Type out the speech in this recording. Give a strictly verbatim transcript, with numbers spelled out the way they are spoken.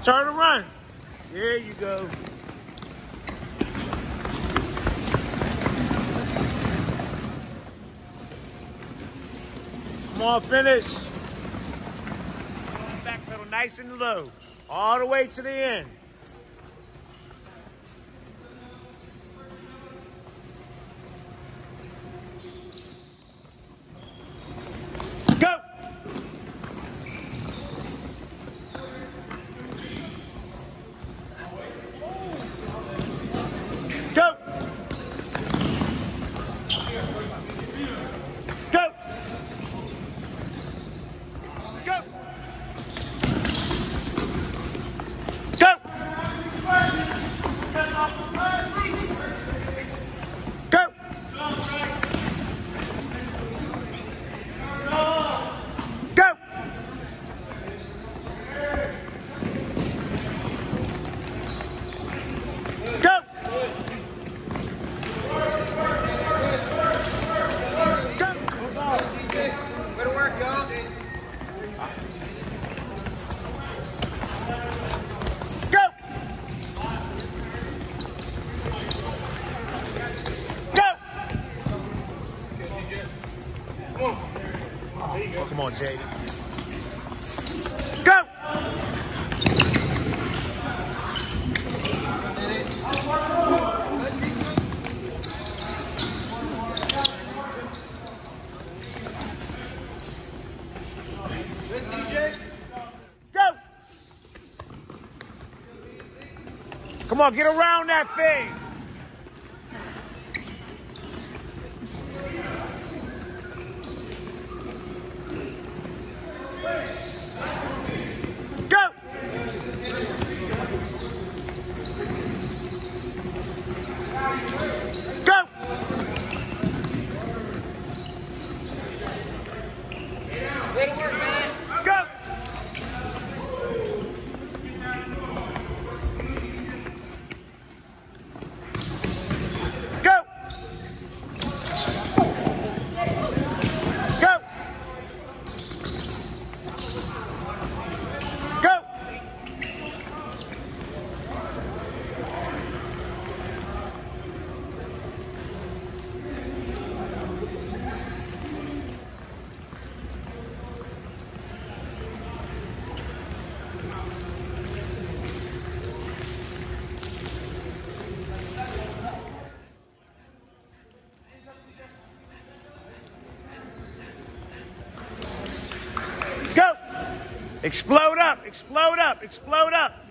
Turn and run. There you go. Come on, finish. Back pedal nice and low. All the way to the end. Go! Go! Go! Go! Go! Go! Go! Go! Way to work, y'all. Go! Go! Oh, come on, Jaden. Go! Go! Come on, get around that thing. Go! Go! Way to work, man. Go! Go! Go! Go! Go! Explode up, explode up, explode up.